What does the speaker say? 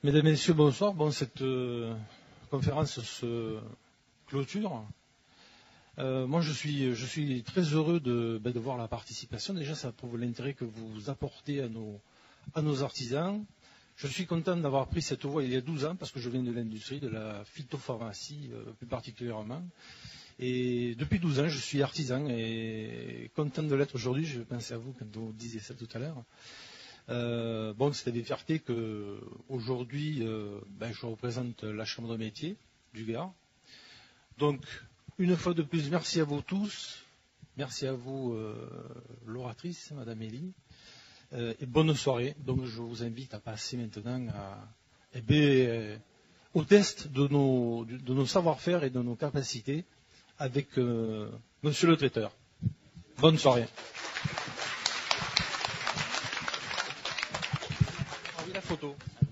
Mesdames et messieurs, bonsoir. Bon, cette conférence se clôture. Moi, je suis très heureux de voir la participation. Déjà, ça prouve l'intérêt que vous apportez à nos artisans. Je suis content d'avoir pris cette voie il y a 12 ans, parce que je viens de l'industrie, de la phytopharmacie plus particulièrement. Et depuis 12 ans, je suis artisan et content de l'être aujourd'hui. Je pensais à vous quand vous disiez ça tout à l'heure. Bon, c'est des fiertés qu'aujourd'hui, je représente la Chambre de métier du Gard. Donc, une fois de plus, merci à vous tous. Merci à vous, l'oratrice, Madame Elie. Et bonne soirée. Donc, je vous invite à passer maintenant au test de nos savoir-faire et de nos capacités avec Monsieur le traiteur. Bonne soirée. Ah oui, la photo.